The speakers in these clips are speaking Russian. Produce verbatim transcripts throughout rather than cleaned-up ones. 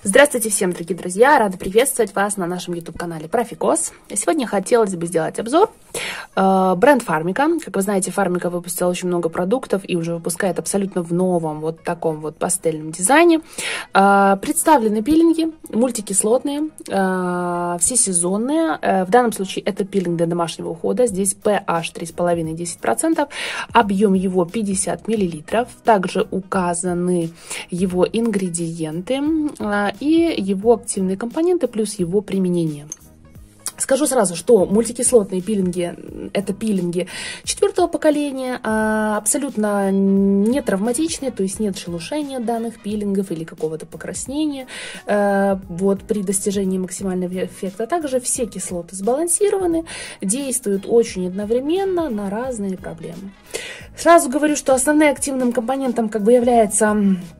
Здравствуйте всем, дорогие друзья! Рада приветствовать вас на нашем YouTube-канале Профикос. Сегодня хотелось бы сделать обзор э, бренд Фармика. Как вы знаете, Фармика выпустила очень много продуктов и уже выпускает абсолютно в новом вот таком вот пастельном дизайне. Э, представлены пилинги мультикислотные, э, всесезонные. Э, в данном случае это пилинг для домашнего ухода. Здесь pH три и пять - десять процентов, объем его пятьдесят миллилитров. Также указаны его ингредиенты э, и его активные компоненты плюс его применение. Скажу сразу, что мультикислотные пилинги – это пилинги четвертого поколения, абсолютно не травматичные, то есть нет шелушения данных пилингов или какого-то покраснения вот, при достижении максимального эффекта. Также все кислоты сбалансированы, действуют очень одновременно на разные проблемы. Сразу говорю, что основным активным компонентом как бы является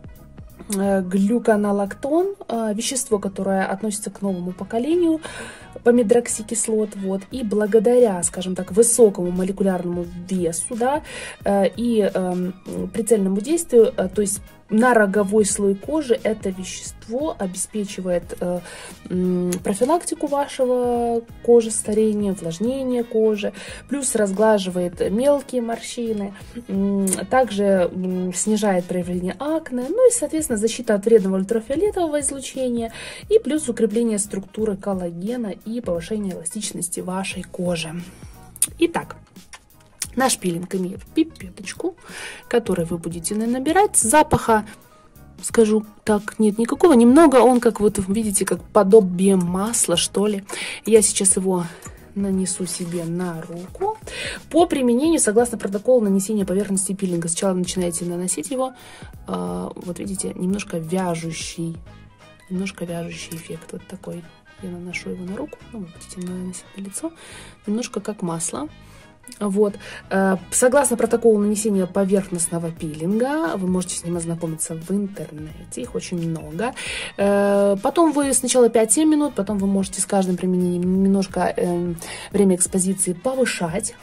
глюконолактон, вещество, которое относится к новому поколению помидороксикислот, вот, и благодаря, скажем так, высокому молекулярному весу, да, и э, прицельному действию, то есть на роговой слой кожи это вещество обеспечивает э, э, профилактику вашего кожи, старения, увлажнения кожи, плюс разглаживает мелкие морщины, э, также э, снижает проявление акне, ну и, соответственно, защита от вредного ультрафиолетового излучения и плюс укрепление структуры коллагена и повышение эластичности вашей кожи. Итак, наш пилинг имеет пипеточку, которой вы будете набирать. Запаха, скажу так, нет никакого. Немного он, как вот видите, как подобие масла, что ли. Я сейчас его нанесу себе на руку. По применению, согласно протоколу нанесения поверхности пилинга, сначала начинаете наносить его, вот видите, немножко вяжущий, немножко вяжущий эффект вот такой. Я наношу его на руку, ну, вы будете наносить на лицо, немножко как масло. Вот. Согласно протоколу нанесения поверхностного пилинга, вы можете с ним ознакомиться в интернете, их очень много. Потом вы сначала пять-семь минут, потом вы можете с каждым применением немножко время экспозиции повышать.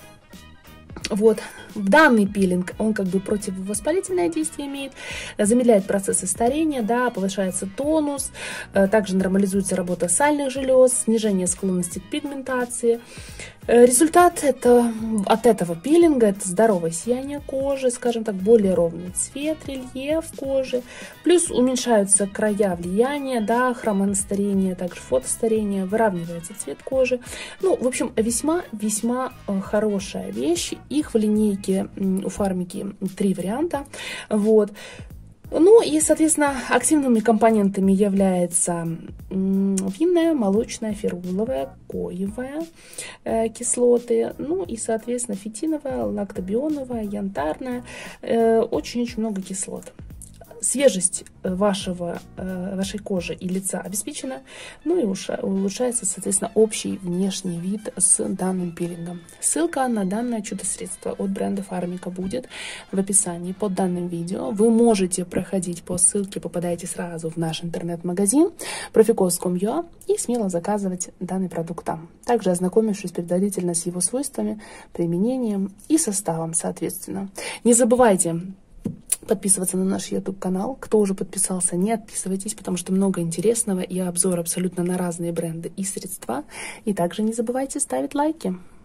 Вот. Данный пилинг, он как бы противовоспалительное действие имеет, замедляет процессы старения, да, повышается тонус, также нормализуется работа сальных желез, снижение склонности к пигментации. Результат это, от этого пилинга это здоровое сияние кожи, скажем так, более ровный цвет, рельеф кожи, плюс уменьшаются края влияния, да, хромоностарения, также фотостарения, выравнивается цвет кожи. Ну, в общем, весьма-весьма хорошая вещь. Их в линейке у Фармики три варианта. Вот. Ну и, соответственно, активными компонентами является винная, молочная, феруловая, коевая э, кислоты, ну и, соответственно, фитиновая, лактобионовая, янтарная, очень-очень э, много кислот. Свежесть вашего, вашей кожи и лица обеспечена, ну и улучшается, соответственно, общий внешний вид с данным пилингом. Ссылка на данное чудо-средство от бренда Фармика будет в описании под данным видео. Вы можете проходить по ссылке, попадаете сразу в наш интернет-магазин профикос точка ком точка ю а и смело заказывать данный продукт там. Также ознакомившись предварительно с его свойствами, применением и составом, соответственно. Не забывайте подписываться на наш YouTube-канал. Кто уже подписался, не отписывайтесь, потому что много интересного и обзор абсолютно на разные бренды и средства. И также не забывайте ставить лайки.